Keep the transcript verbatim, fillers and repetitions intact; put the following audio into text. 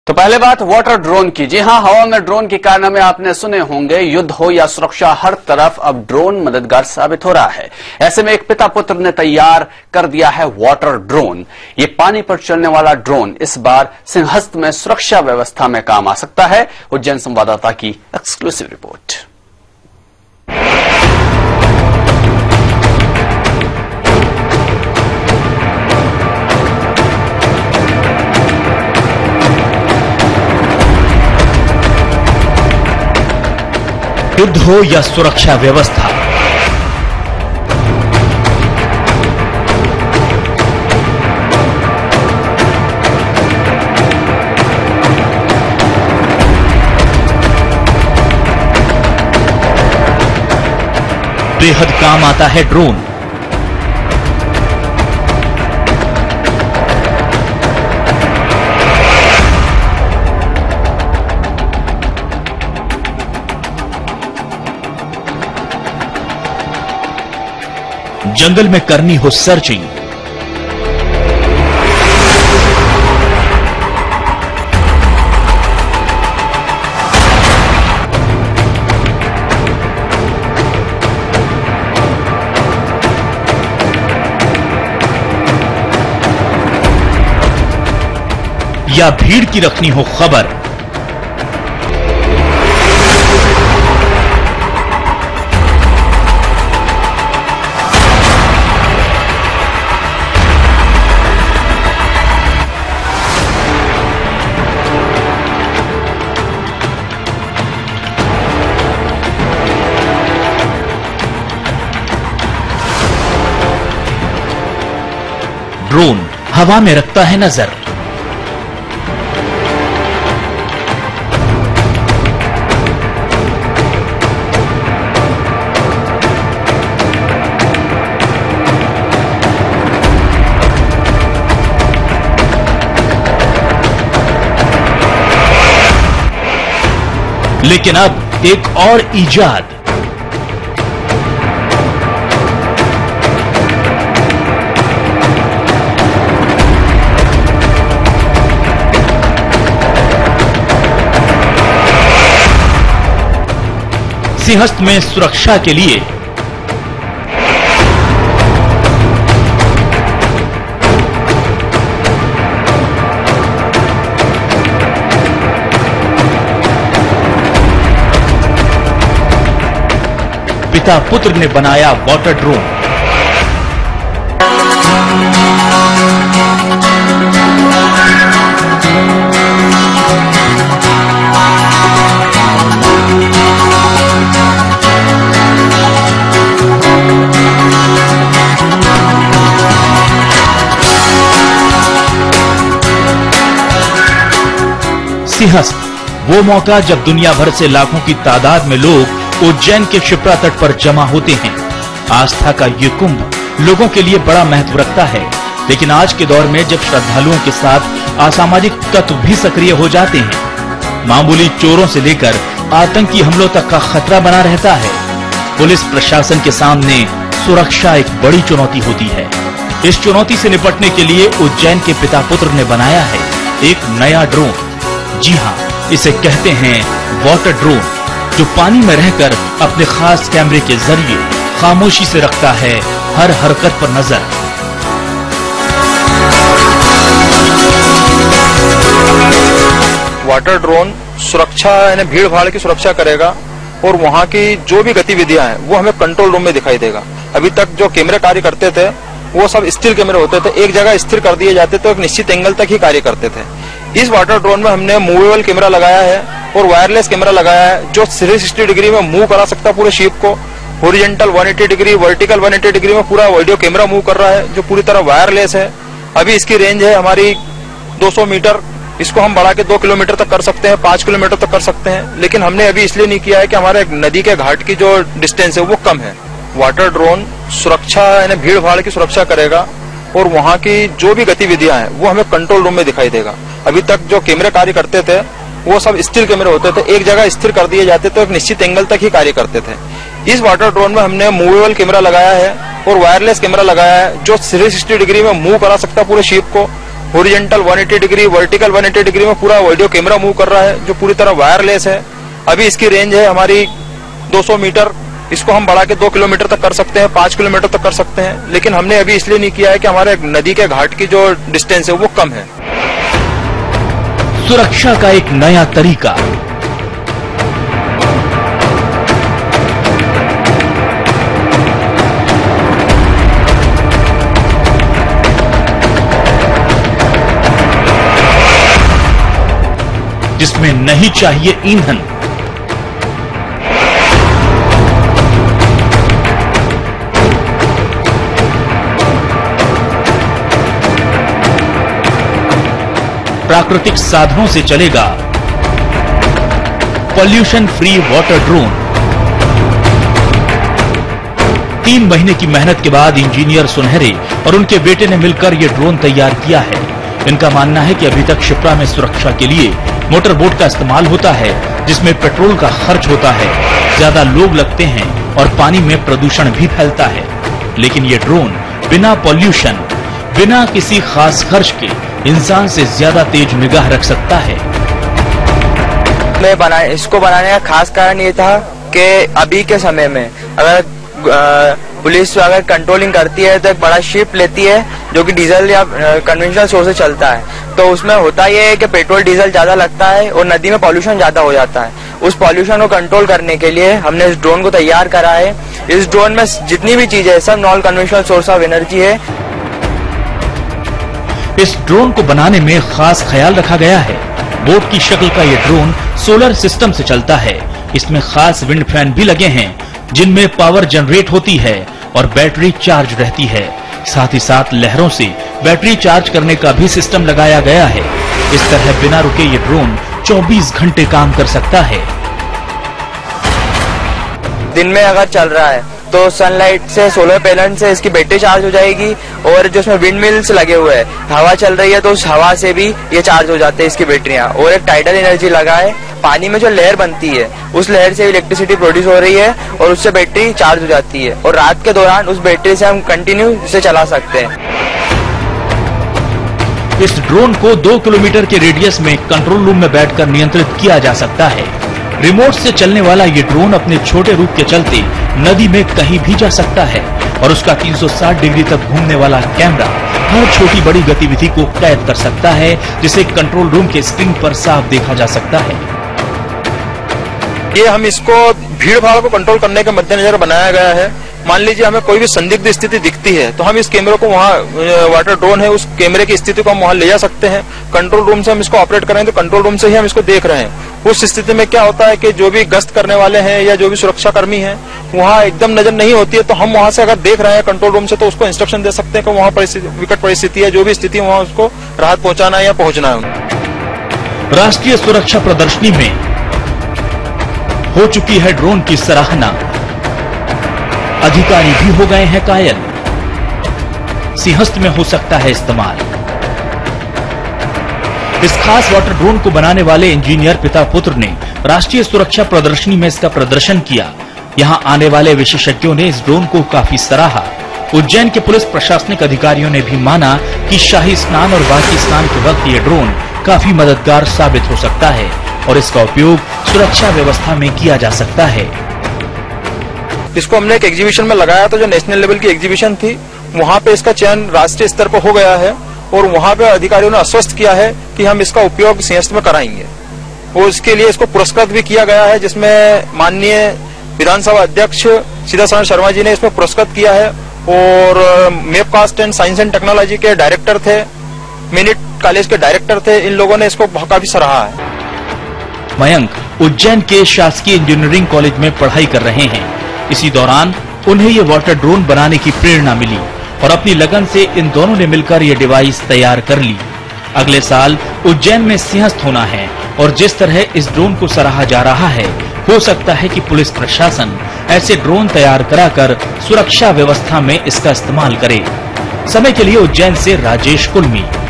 तो पहले बात वाटर ड्रोन की। जी हां, हवा में ड्रोन के कारनामे आपने सुने होंगे। युद्ध हो या सुरक्षा, हर तरफ अब ड्रोन मददगार साबित हो रहा है। ऐसे में एक पिता पुत्र ने तैयार कर दिया है वाटर ड्रोन। ये पानी पर चलने वाला ड्रोन इस बार सिंहस्थ में सुरक्षा व्यवस्था में काम आ सकता है। उज्जैन संवाददाता की एक्सक्लूसिव रिपोर्ट। युद्ध हो या सुरक्षा व्यवस्था, बेहद काम आता है ड्रोन। जंगल में करनी हो सर्चिंग, या भीड़ की रखनी हो खबर, ड्रोन हवा में रखता है नजर। लेकिन अब एक और इजाद। सिंहस्थ में सुरक्षा के लिए पिता पुत्र ने बनाया वाटर ड्रोन। सिंहस्थ वो मौका जब दुनिया भर से लाखों की तादाद में लोग उज्जैन के शिप्रा तट पर जमा होते हैं। आस्था का ये कुंभ लोगों के लिए बड़ा महत्व रखता है, लेकिन आज के दौर में जब श्रद्धालुओं के साथ असामाजिक तत्व भी सक्रिय हो जाते हैं, मामूली चोरों से लेकर आतंकी हमलों तक का खतरा बना रहता है। पुलिस प्रशासन के सामने सुरक्षा एक बड़ी चुनौती होती है। इस चुनौती से निपटने के लिए उज्जैन के पिता पुत्र ने बनाया है एक नया ड्रोन। जी हाँ, इसे कहते हैं वाटर ड्रोन, जो पानी में रहकर अपने खास कैमरे के जरिए खामोशी से रखता है हर हरकत पर नजर। वाटर ड्रोन सुरक्षा यानी भीड़ भाड़ की सुरक्षा करेगा और वहाँ की जो भी गतिविधियां हैं वो हमें कंट्रोल रूम में दिखाई देगा। अभी तक जो कैमरे कार्य करते थे वो सब स्थिर कैमरे होते थे, एक जगह स्थिर कर दिए जाते थे, एक निश्चित एंगल तक ही कार्य करते थे। इस वाटर ड्रोन में हमने मूवेबल कैमरा लगाया है और वायरलेस कैमरा लगाया है, जो थ्री सिक्सटी डिग्री में मूव करा सकता है पूरे शिप को। Horizontal one eighty degree, vertical one eighty degree में पूरा वीडियो कैमरा मूव कर रहा है, जो पूरी तरह वायरलेस है। अभी इसकी रेंज है हमारी दो सौ मीटर, इसको हम बढ़ा के दो किलोमीटर तक कर सकते हैं, पांच किलोमीटर तक कर सकते हैं। लेकिन हमने अभी इसलिए नहीं किया है कि हमारे नदी के घाट की जो डिस्टेंस है वो कम है। वाटर ड्रोन सुरक्षा यानी भीड़ भाड़ की सुरक्षा करेगा और वहाँ की जो भी गतिविधियां हैं वो हमें कंट्रोल रूम में दिखाई देगा। अभी तक जो कैमरे कार्य करते थे वो सब स्थिर कैमरे होते थे, एक जगह स्थिर कर दिए जाते थे, एक निश्चित एंगल तक ही कार्य करते थे। इस वाटर ड्रोन में हमने मूवेबल कैमरा लगाया है और वायरलेस कैमरा लगाया है, जो थ्री सिक्सटी डिग्री में मूव करा सकता है पूरे शिप को। हॉरिजॉन्टल एक सौ अस्सी डिग्री, वर्टिकल एक सौ अस्सी डिग्री में पूरा वीडियो कैमरा मूव कर रहा है, जो पूरी तरह वायरलेस है। अभी इसकी रेंज है हमारी दो सौ मीटर, इसको हम बढ़ा के दो किलोमीटर तक कर सकते हैं, पांच किलोमीटर तक कर सकते हैं। लेकिन हमने अभी इसलिए नहीं किया है कि हमारे नदी के घाट की जो डिस्टेंस है वो कम है। सुरक्षा का एक नया तरीका। जिसमें नहीं चाहिए ईंधन, प्राकृतिक साधनों से चलेगा पॉल्यूशन फ्री वाटर ड्रोन। तीन महीने की मेहनत के बाद इंजीनियर सुनहरे और उनके बेटे ने मिलकर यह ड्रोन तैयार किया है। इनका मानना है कि अभी तक शिप्रा में सुरक्षा के लिए मोटर बोट का इस्तेमाल होता है, जिसमें पेट्रोल का खर्च होता है, ज्यादा लोग लगते हैं और पानी में प्रदूषण भी फैलता है। लेकिन ये ड्रोन बिना पॉल्यूशन, बिना किसी खास खर्च के इंसान से ज्यादा तेज निगाह रख सकता है। मैं बना इसको बनाने का खास कारण ये था कि अभी के समय में अगर पुलिस अगर कंट्रोलिंग करती है तो एक बड़ा शिप लेती है जो कि डीजल या कन्वेंशनल सोर्स से चलता है, तो उसमें होता ये है कि पेट्रोल डीजल ज्यादा लगता है और नदी में पॉल्यूशन ज्यादा हो जाता है। उस पॉल्यूशन को कंट्रोल करने के लिए हमने इस ड्रोन को तैयार करा है। इस ड्रोन में जितनी भी चीजें सब non conventional source of energy है। इस ड्रोन को बनाने में खास ख्याल रखा गया है। बोट की शक्ल का यह ड्रोन सोलर सिस्टम से चलता है। इसमें खास विंड फैन भी लगे हैं जिनमें पावर जनरेट होती है और बैटरी चार्ज रहती है। साथ ही साथ लहरों से बैटरी चार्ज करने का भी सिस्टम लगाया गया है। इस तरह बिना रुके ये ड्रोन चौबीस घंटे काम कर सकता है। दिन में अगर चल रहा है तो सनलाइट से, सोलर पैनल से इसकी बैटरी चार्ज हो जाएगी, और जो इसमें विंड मिल्स लगे हुए हैं, हवा चल रही है तो उस हवा से भी ये चार्ज हो जाते हैं इसकी बैटरियां। और एक टाइडल एनर्जी लगा है, पानी में जो लहर बनती है उस लहर से इलेक्ट्रिसिटी प्रोड्यूस हो रही है और उससे बैटरी चार्ज हो जाती है, और रात के दौरान उस बैटरी से हम कंटिन्यू इसे चला सकते हैं। इस ड्रोन को दो किलोमीटर के रेडियस में कंट्रोल रूम में बैठकर नियंत्रित किया जा सकता है। रिमोट से चलने वाला ये ड्रोन अपने छोटे रूप के चलते नदी में कहीं भी जा सकता है, और उसका तीन सौ साठ डिग्री तक घूमने वाला कैमरा हर छोटी बड़ी गतिविधि को कैद कर सकता है, जिसे कंट्रोल रूम के स्क्रीन पर साफ देखा जा सकता है। ये हम इसको भीड़ भाड़ को कंट्रोल करने के मद्देनजर बनाया गया है। मान लीजिए हमें कोई भी संदिग्ध स्थिति दिखती है तो हम इस कैमरे को वहाँ, वाटर ड्रोन है, उस कैमरे की स्थिति को हम वहाँ ले जा सकते हैं। कंट्रोल रूम से हम इसको ऑपरेट करें तो कंट्रोल रूम से ही हम इसको देख रहे हैं। उस स्थिति में क्या होता है कि जो भी गश्त करने वाले हैं या जो भी सुरक्षा कर्मी हैं वहाँ एकदम नजर नहीं होती है, तो हम वहाँ से अगर देख रहे हैं कंट्रोल रूम से तो उसको इंस्ट्रक्शन दे सकते हैं कि वहाँ विकट परिस्थिति है, जो भी स्थिति वहाँ उसको राहत पहुंचाना है या पहुंचना है। राष्ट्रीय सुरक्षा प्रदर्शनी में हो चुकी है ड्रोन की सराहना। अधिकारी भी हो गए हैं कायल। सिंहस्थ में हो सकता है इस्तेमाल। इस खास वाटर ड्रोन को बनाने वाले इंजीनियर पिता पुत्र ने राष्ट्रीय सुरक्षा प्रदर्शनी में इसका प्रदर्शन किया। यहां आने वाले विशेषज्ञों ने इस ड्रोन को काफी सराहा। उज्जैन के पुलिस प्रशासनिक अधिकारियों ने भी माना कि शाही स्नान और बाकी स्नान के वक्त ये ड्रोन काफी मददगार साबित हो सकता है और इसका उपयोग सुरक्षा व्यवस्था में किया जा सकता है। इसको हमने एक एग्जीबिशन में लगाया था, जो नेशनल लेवल की एग्जीबिशन थी। वहां पे इसका चयन राष्ट्रीय स्तर पर हो गया है और वहां पे अधिकारियों ने आश्वस्त किया है कि हम इसका उपयोग सिंहस्थ में कराएंगे, और इसके लिए इसको पुरस्कृत भी किया गया है, जिसमें माननीय विधानसभा अध्यक्ष सीतासरण शर्मा जी ने इसमें पुरस्कृत किया है। और MAPCOST and science and technology के डायरेक्टर थे, मिनिट कॉलेज के डायरेक्टर थे, इन लोगों ने इसको काफी सराहा है। मयंक उज्जैन के शासकीय इंजीनियरिंग कॉलेज में पढ़ाई कर रहे हैं। इसी दौरान उन्हें ये वाटर ड्रोन बनाने की प्रेरणा मिली और अपनी लगन से इन दोनों ने मिलकर ये डिवाइस तैयार कर ली। अगले साल उज्जैन में सिंहस्थ होना है और जिस तरह इस ड्रोन को सराहा जा रहा है, हो सकता है कि पुलिस प्रशासन ऐसे ड्रोन तैयार कराकर सुरक्षा व्यवस्था में इसका इस्तेमाल करे। समय के लिए उज्जैन से राजेश कुलमी।